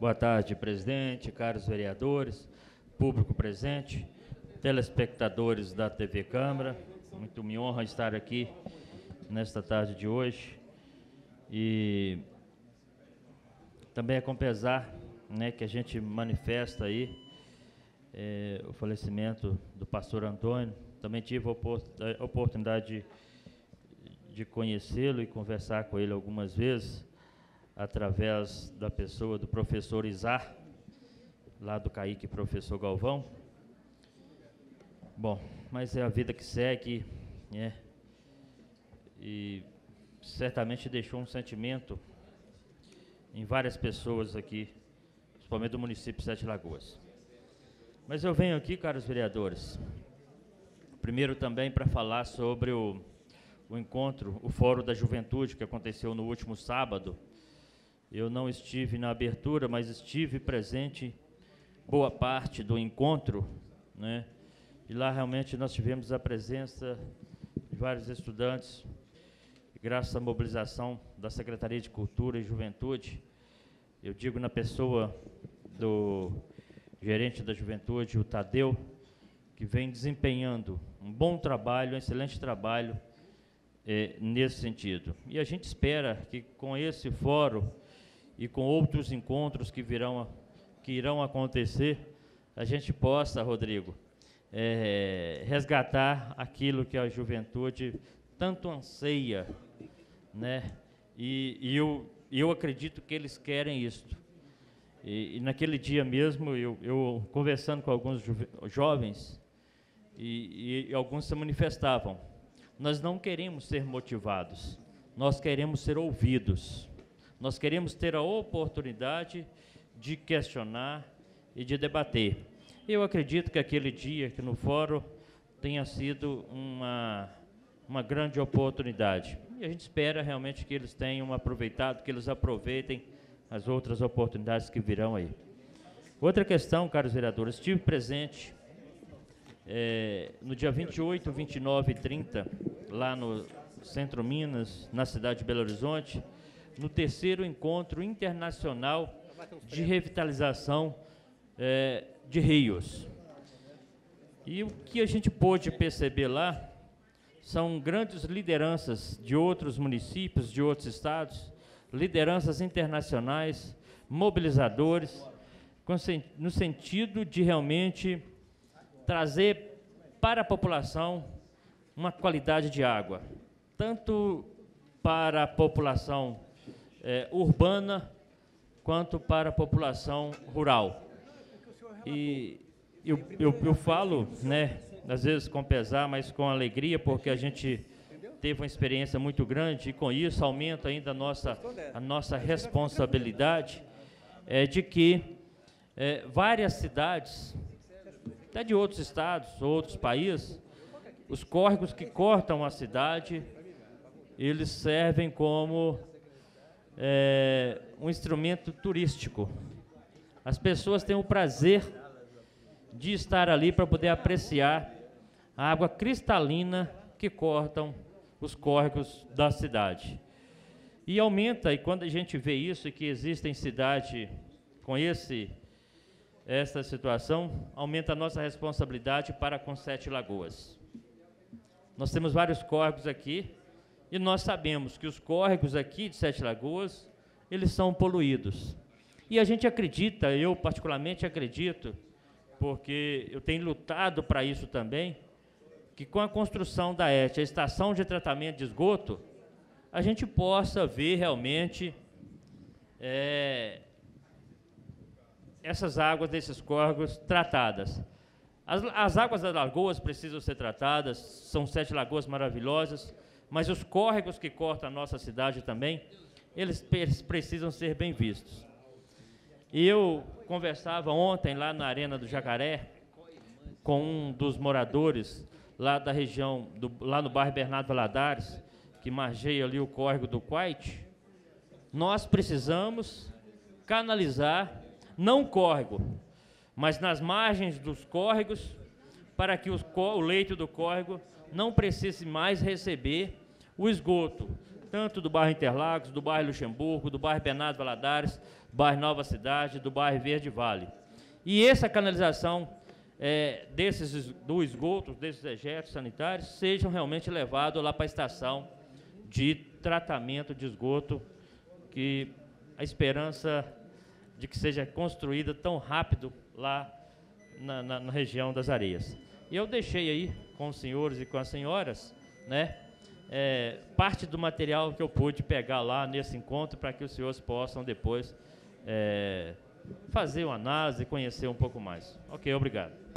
Boa tarde, presidente, caros vereadores, público presente, telespectadores da TV Câmara. Muito me honra estar aqui nesta tarde de hoje. E também é com pesar, né, que a gente manifesta aí o falecimento do pastor Antônio. Também tive a oportunidade de conhecê-lo e conversar com ele algumas vezes, através da pessoa do professor Izar, lá do CAIC Professor Galvão. Bom, mas é a vida que segue, né? E certamente deixou um sentimento em várias pessoas aqui, principalmente do município de Sete Lagoas. Mas eu venho aqui, caros vereadores, primeiro também para falar sobre o encontro, o Fórum da Juventude, que aconteceu no último sábado. Eu não estive na abertura, mas estive presente boa parte do encontro, né? E lá realmente nós tivemos a presença de vários estudantes, graças à mobilização da Secretaria de Cultura e Juventude. Eu digo na pessoa do gerente da Juventude, o Tadeu, que vem desempenhando um bom trabalho, um excelente trabalho nesse sentido. E a gente espera que com esse fórum e com outros encontros que irão acontecer, a gente possa, Rodrigo, resgatar aquilo que a juventude tanto anseia, né? E eu acredito que eles querem isto. E naquele dia mesmo, eu conversando com alguns jovens, e alguns se manifestavam: nós não queremos ser motivados, nós queremos ser ouvidos. Nós queremos ter a oportunidade de questionar e de debater. Eu acredito que aquele dia aqui no fórum tenha sido uma grande oportunidade. E a gente espera realmente que eles tenham aproveitado, que eles aproveitem as outras oportunidades que virão aí. Outra questão, caros vereadores, estive presente no dia 28, 29 e 30, lá no Centro Minas, na cidade de Belo Horizonte, no terceiro encontro internacional de revitalização de rios. E o que a gente pôde perceber lá são grandes lideranças de outros municípios, de outros estados, lideranças internacionais, mobilizadores, no sentido de realmente trazer para a população uma qualidade de água, tanto para a população urbana, quanto para a população rural. E eu falo, né, às vezes com pesar, mas com alegria, porque a gente teve uma experiência muito grande, e com isso aumenta ainda a nossa responsabilidade, de que várias cidades, até de outros estados, outros países, os córregos que cortam a cidade, eles servem como um instrumento turístico. As pessoas têm o prazer de estar ali para poder apreciar a água cristalina que cortam os córregos da cidade. E aumenta, e quando a gente vê isso, e que existem cidades com essa situação, aumenta a nossa responsabilidade para com Sete Lagoas. Nós temos vários córregos aqui, e nós sabemos que os córregos aqui de Sete Lagoas, eles são poluídos. E a gente acredita, eu particularmente acredito, porque eu tenho lutado para isso também, que com a construção da ET, a estação de tratamento de esgoto, a gente possa ver realmente essas águas desses córregos tratadas. As águas das lagoas precisam ser tratadas, são 7 lagoas maravilhosas, mas os córregos que cortam a nossa cidade também, eles precisam ser bem vistos. E eu conversava ontem lá na Arena do Jacaré com um dos moradores lá da região, lá no bairro Bernardo Valadares, que margeia ali o córrego do Quaite. Nós precisamos canalizar, não o córrego, mas nas margens dos córregos, para que o leito do córrego não precise mais receber o esgoto, tanto do bairro Interlagos, do bairro Luxemburgo, do bairro Bernardo Valadares, do bairro Nova Cidade, do bairro Verde Vale. E essa canalização do esgoto, desses dejetos sanitários, sejam realmente levados lá para a estação de tratamento de esgoto, que a esperança de que seja construída tão rápido lá na região das Areias. E eu deixei aí com os senhores e com as senhoras, né, parte do material que eu pude pegar lá nesse encontro, para que os senhores possam depois fazer uma análise e conhecer um pouco mais. Ok, obrigado.